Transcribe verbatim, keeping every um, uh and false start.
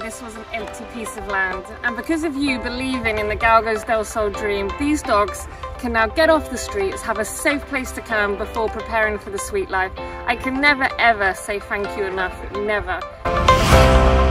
this was an empty piece of land. And because of you believing in the Galgos del Sol dream, these dogs can now get off the streets, have a safe place to come before preparing for the sweet life. I can never ever say thank you enough, never.